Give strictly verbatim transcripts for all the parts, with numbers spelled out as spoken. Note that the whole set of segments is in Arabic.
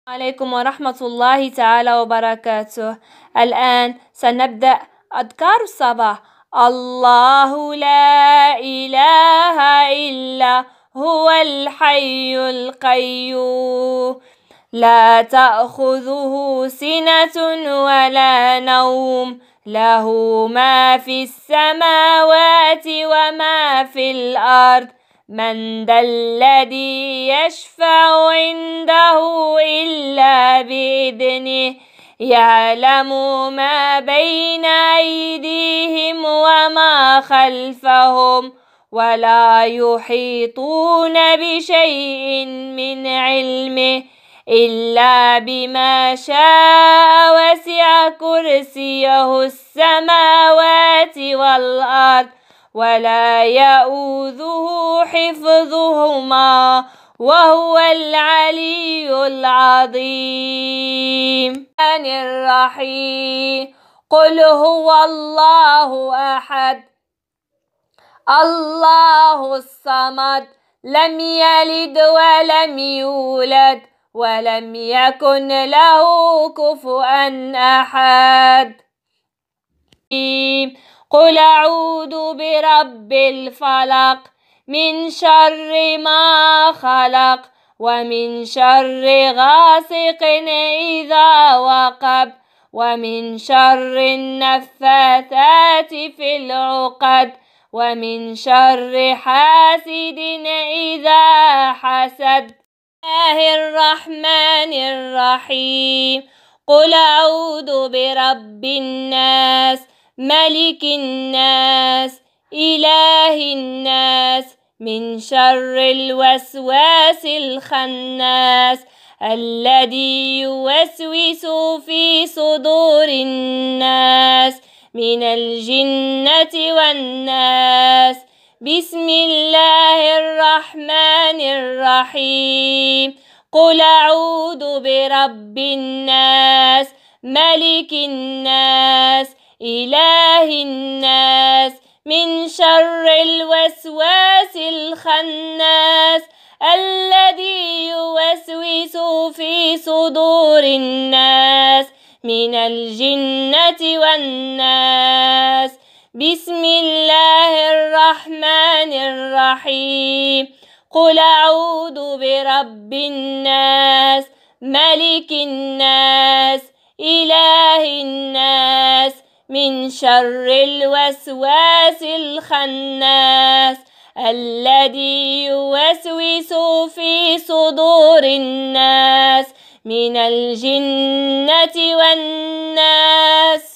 عليكم ورحمة الله تعالى وبركاته. الآن سنبدأ أذكار الصباح. الله لا إله إلا هو الحي القيوم لا تأخذه سنة ولا نوم له ما في السماوات وما في الأرض من ذا الذي يشفع عنده إلا بإذنه يعلم ما بين أيديهم وما خلفهم ولا يحيطون بشيء من علمه إلا بما شاء وسع كرسيه السماوات والأرض ولا يؤوده حفظهما وهو العلي العظيم. الرحيم. قل هو الله أحد الله الصمد لم يلد ولم يولد ولم يكن له كفوا أحد. قل أعوذ برب الفلق من شر ما خلق ومن شر غاسق إذا وقب ومن شر النفاثات في العقد ومن شر حاسد إذا حسد. الله الرحمن الرحيم. قل أعوذ برب الناس ملك الناس إله الناس من شر الوسواس الخناس الذي يوسوس في صدور الناس من الجنة والناس. بسم الله الرحمن الرحيم. قل أعوذ برب الناس ملك الناس إله الناس من شر الوسواس الخناس الذي يوسوس في صدور الناس من الجنة والناس. بسم الله الرحمن الرحيم. قل أعوذ برب الناس ملك الناس إله الناس من شر الوسواس الخناس الذي يوسوس في صدور الناس من الجنة والناس.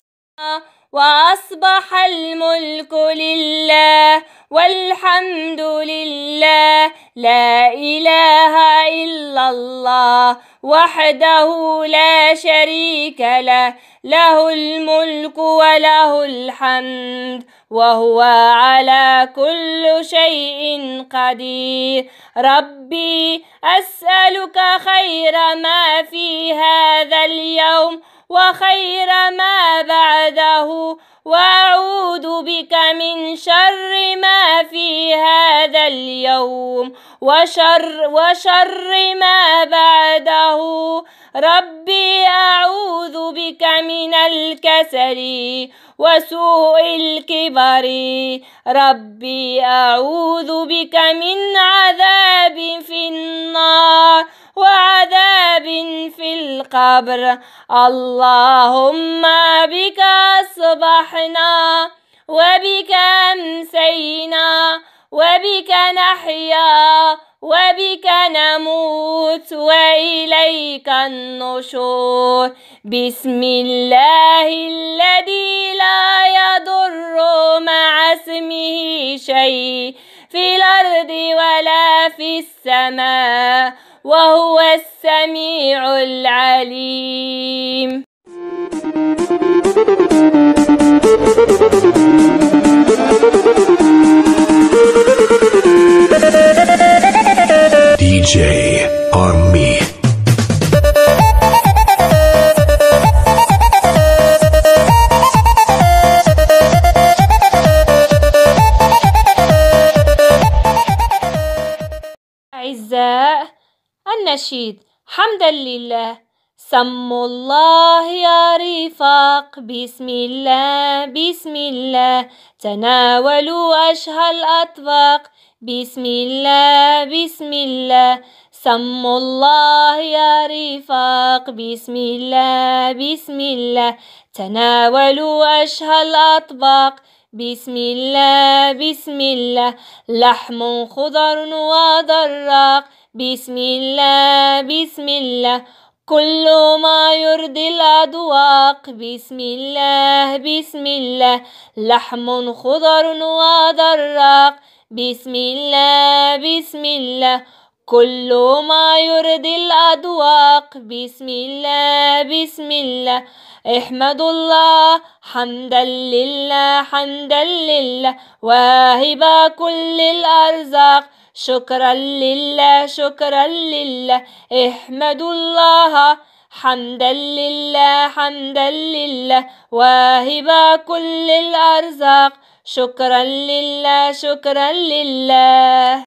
وأصبح الملك لله والحمد لله لا إله إلا الله وحده لا شريك له له الملك وله الحمد وهو على كل شيء قدير. ربي أسألك خير ما في هذا اليوم وخير ما بعده وأعوذ بك من شر ما في هذا اليوم وشر, وشر ما بعده. ربي أعوذ بك من الكسل وسوء الكبر. ربي أعوذ بك من عذاب في النار وعذاب في القبر. اللهم بك أصبحنا وبك أمسينا وبك نحيا وبك نموت وإليك النشور. بسم الله الذي لا يضر مع اسمه شيء في الأرض ولا في السماء وهو السميع العليم. دي جي Army. أعزاء النشيد. حمدا لله. سموا الله يا رفاق، بسم الله بسم الله، تناولوا أشهى الأطباق، بسم الله بسم الله. سموا الله يا رفاق، بسم الله بسم الله، تناولوا أشهى الأطباق، بسم الله بسم الله. لحم خضر وضراق، بسم الله بسم الله، كل ما يرضي الأذواق، بسم الله بسم الله. لحم خضر وضراق، بسم الله بسم الله، كل ما يرضي الأذواق، بسم الله بسم الله. احمدوا الله حمدا لله حمدا لله، واهب كل الأرزاق، شكرا لله شكرا لله. احمدوا الله حمدا لله حمدا لله، واهب كل الأرزاق، شكرا لله شكرا لله.